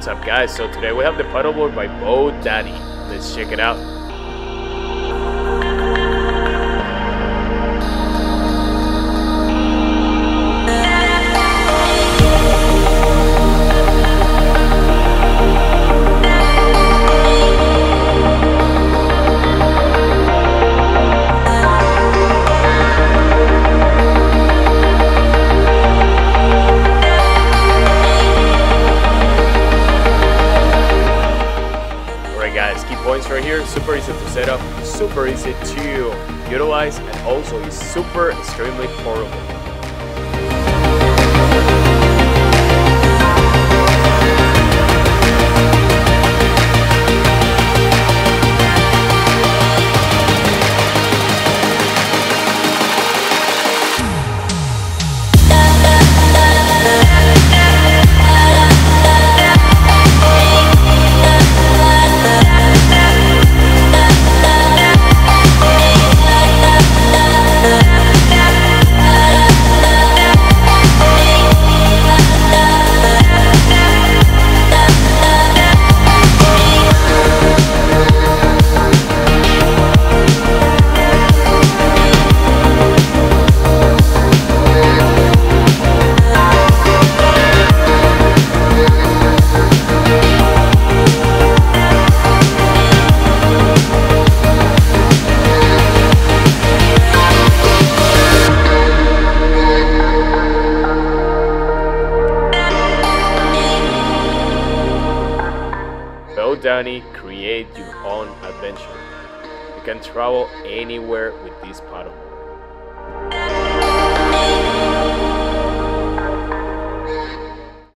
up, guys? So today we have the paddleboard by Bo Danny. Let's check it out. Guys, key points right here: super easy to set up, super easy to utilize, and also is super extremely portable. Bo Danny, create your own adventure. You can travel anywhere with this paddleboard.